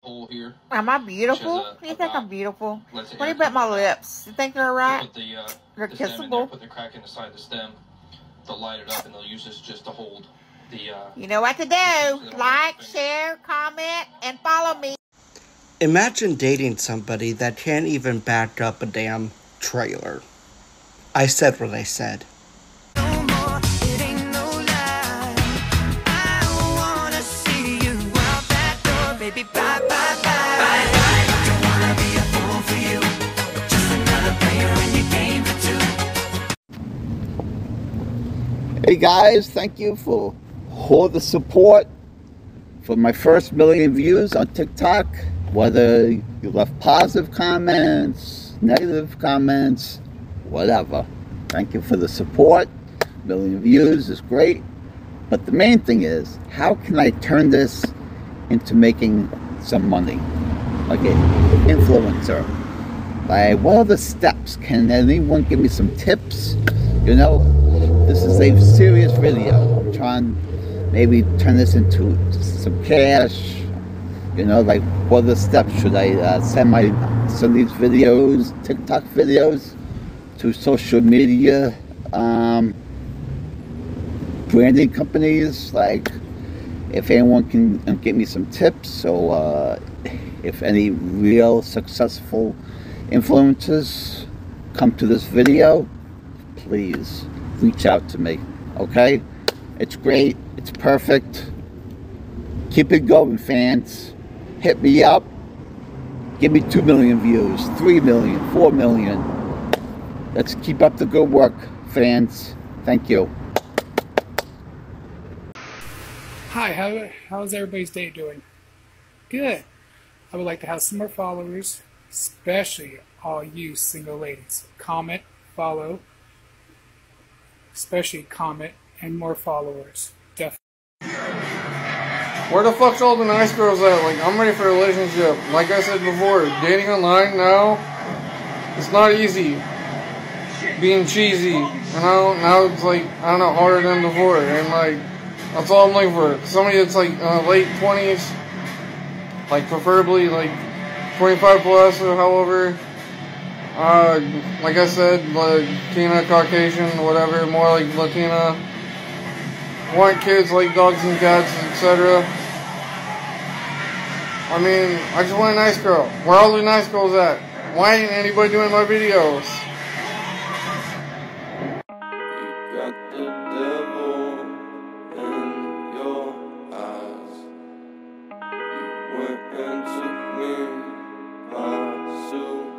hole here. Am I beautiful? You think I'm beautiful? What do you about my lips? You think they're right? Put they're the kissable. stem in there, put the crack in the side of the stem. They'll light it up and they'll use this just to hold the. You know what to do. Like, share, comment, and follow me. Imagine dating somebody that can't even back up a damn trailer. I said what I said. Hey guys, thank you for all the support for my first 1 million views on TikTok. Whether you left positive comments, negative comments, whatever. Thank you for the support. 1 million views is great. But the main thing is, how can I turn this into making some money? Like an influencer. Like, what are the steps? Can anyone give me some tips? You know, this is a serious video. I'm trying to maybe turn this into some cash. You know, like, what are the steps? Should I send these videos, TikTok videos, to social media branding companies? Like, if anyone can give me some tips, so if any real successful influencers come to this video, please reach out to me, okay? It's great, it's perfect. Keep it going, fans. Hit me up. Give me 2 million views, 3 million, 4 million. Let's keep up the good work, fans. Thank you. Hi, how's everybody's day doing? Good. I would like to have some more followers, especially all you single ladies. Comment, follow, especially comment, and more followers. Definitely. Where the fuck's all the nice girls at? Like, I'm ready for a relationship. Like I said before, dating online now, it's not easy. Being cheesy, you know? Now it's like, I don't know, harder than before. And like, that's all I'm looking for. Somebody that's like late 20s, like preferably like 25 plus or however. Like I said, Latina, Caucasian, whatever, more like Latina. Want kids like dogs and cats, etc. I mean, I just want a nice girl. Where are all the nice girls at? Why ain't anybody doing my videos? You got the devil in your eyes. You went and took me by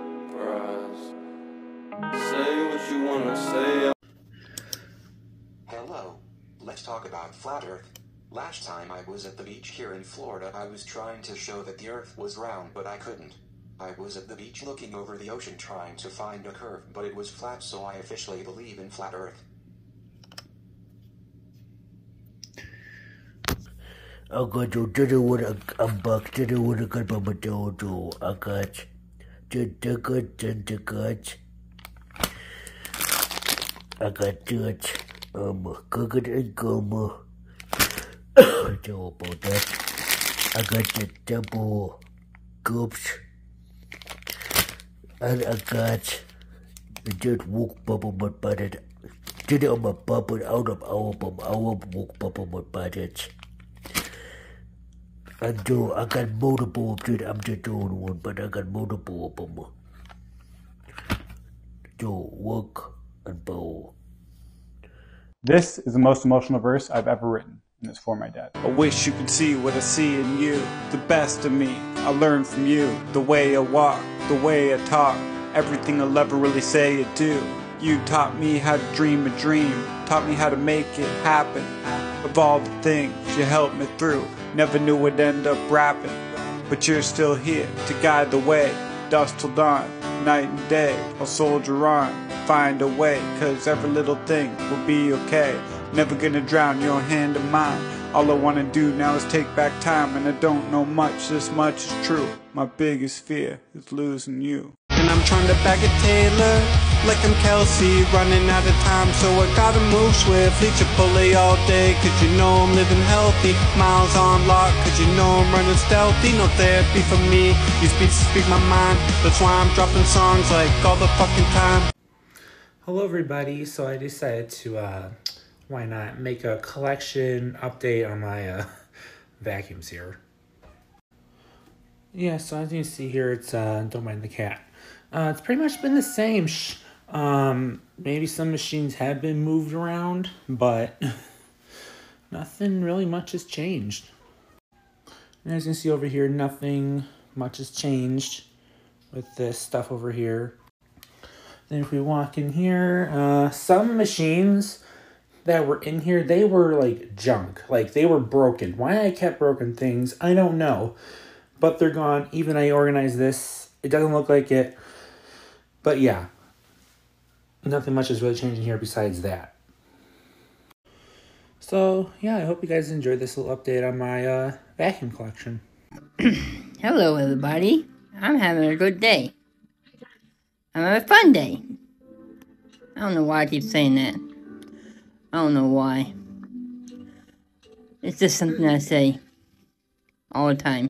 surprise. Say what you wanna say. Hello. Let's talk about flat Earth. Last time I was at the beach here in Florida, I was trying to show that the Earth was round, but I couldn't. I was at the beach looking over the ocean trying to find a curve, but it was flat, so I officially believe in flat Earth. I got you to do what I'm back to do what I got my do. I got I got it. Cook it and come. Joe about that. I got the double cups. And I got the just walk bubble but butted. Did it on my bubble out of our walk bubble but butted. And do I got multiple of it. I'm just doing one, but I got multiple of them. Do work and bowl. This is the most emotional verse I've ever written, and it's for my dad. I wish you could see what I see in you, the best of me. I learned from you, the way I walk, the way I talk, everything I'll ever really say or do. You taught me how to dream a dream, taught me how to make it happen. Of all the things you helped me through, never knew I'd end up rapping. But you're still here to guide the way, dusk till dawn, night and day. I'll soldier on, find a way, cause every little thing will be okay. Never gonna drown your hand in mine. All I wanna do now is take back time, and I don't know much, this much is true. My biggest fear is losing you. And I'm trying to bag a Taylor, like I'm Kelsey, running out of time, so I gotta move swiftly. Chipotle all day, cause you know I'm living healthy. Miles on lock, cause you know I'm running stealthy. No therapy for me, these beats speak my mind. That's why I'm dropping songs like all the fucking time. Hello everybody, so I decided to, why not, make a collection update on my vacuums here. Yeah, so as you can see here, it's, don't mind the cat. It's pretty much been the same. Maybe some machines have been moved around, but nothing really much has changed. And as you can see over here, nothing much has changed with this stuff over here. Then if we walk in here, some machines that were in here, they were like junk. Like they were broken. Why I kept broken things, I don't know. But they're gone. Even I organized this. It doesn't look like it. But yeah. Nothing much is really changing here besides that. So yeah, I hope you guys enjoyed this little update on my vacuum collection. Hello everybody. I'm having a good day. I'm having a fun day. I don't know why I keep saying that. I don't know why. It's just something I say all the time.